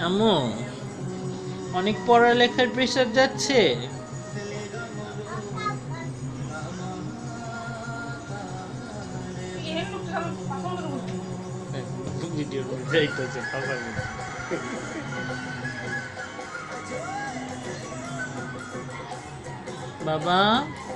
আম্মু, অনেক পড়ালেখার প্রেশার যাচ্ছে। ভিডিও যাইতেছে পাপার মধ্যে। বাবা